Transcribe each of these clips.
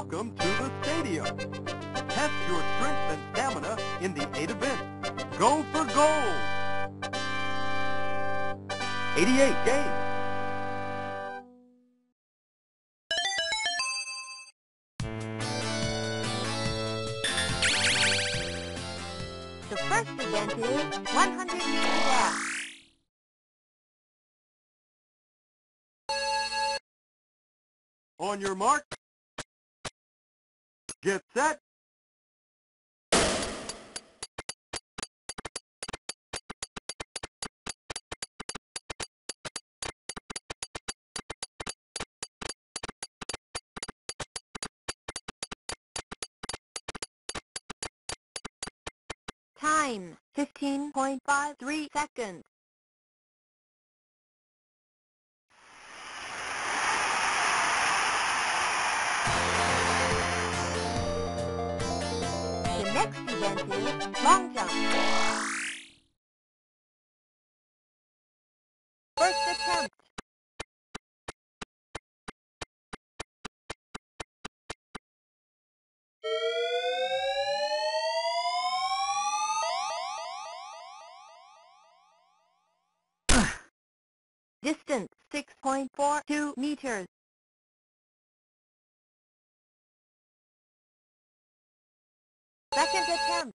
Welcome to the stadium. Test your strength and stamina in the 8 events. Go for gold! 88 games. The first event is 100-meter dash. On your mark. Get set. Time, 15.53 seconds. The next event is long jump. First attempt. Distance 6.42 meters. Second attempt.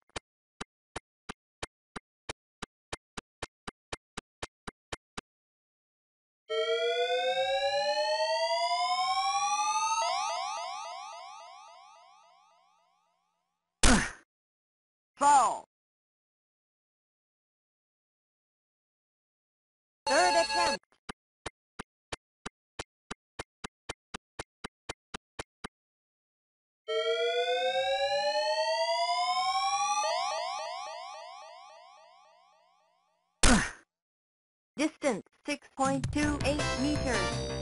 Foul. Third attempt. Distance 6.28 meters.